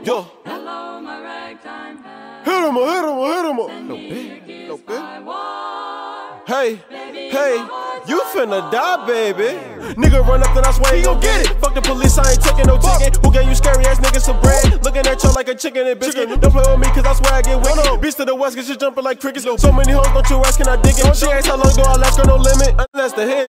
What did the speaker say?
Yo. Hello, my ragtime pal. Hit him up, hit him up, hit him up. No bit. No bit. Hey, hey, you finna die, baby. Nigga run up, then I swear he gon' get it. Fuck the police, I ain't taking no ticket. Who gave you scary ass niggas some bread? Looking at you like a chicken and biscuit. Don't play with me, cause I swear I get wicked. Beast to the west, cause you jumping like crickets. So many hoes, don't you ask, can I dig it? She asked how long do I last, girl, no limit. Unless the hit.